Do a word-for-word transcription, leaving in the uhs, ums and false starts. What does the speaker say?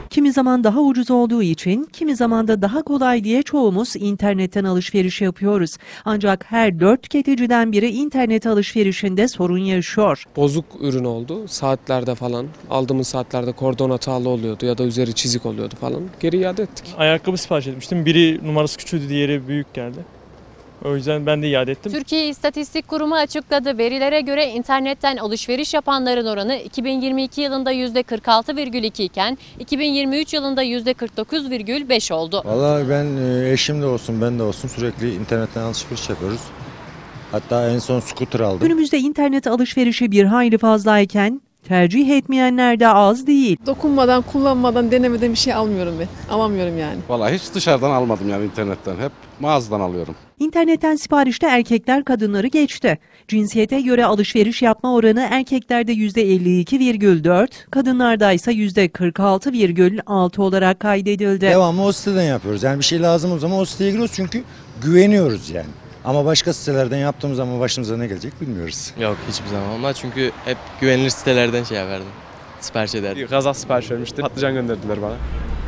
Kimi zaman daha ucuz olduğu için, kimi zaman da daha kolay diye çoğumuz internetten alışveriş yapıyoruz. Ancak her dört tüketiciden biri internet alışverişinde sorun yaşıyor. Bozuk ürün oldu. Saatlerde falan. Aldığımız saatlerde kordon hatalı oluyordu ya da üzeri çizik oluyordu falan. Geri iade ettik. Ayakkabı sipariş etmiştim. Biri numarası küçüldü, diğeri büyük geldi. O yüzden ben de iade ettim. Türkiye İstatistik Kurumu açıkladı. Verilere göre internetten alışveriş yapanların oranı iki bin yirmi iki yılında yüzde kırk altı virgül iki iken iki bin yirmi üç yılında yüzde kırk dokuz virgül beş oldu. Vallahi ben eşim de olsun ben de olsun sürekli internetten alışveriş yapıyoruz. Hatta en son scooter aldım. Günümüzde internet alışverişi bir hayli fazlayken tercih etmeyenler de az değil. Dokunmadan, kullanmadan, denemeden bir şey almıyorum ben. Alamıyorum yani. Vallahi hiç dışarıdan almadım yani internetten. Hep mağazadan alıyorum. İnternetten siparişte erkekler kadınları geçti. Cinsiyete göre alışveriş yapma oranı erkeklerde yüzde elli iki virgül dört, kadınlarda ise yüzde kırk altı virgül altı olarak kaydedildi. Devamlı o siteden yapıyoruz. Yani bir şey lazım o zaman o siteye giriyoruz çünkü güveniyoruz yani. Ama başka sitelerden yaptığımız zaman başımıza ne gelecek bilmiyoruz. Yok hiçbir zaman olmaz çünkü hep güvenilir sitelerden şey verdim. Sipariş ederdim. Gazak sipariş vermiştim. Patlıcan gönderdiler bana.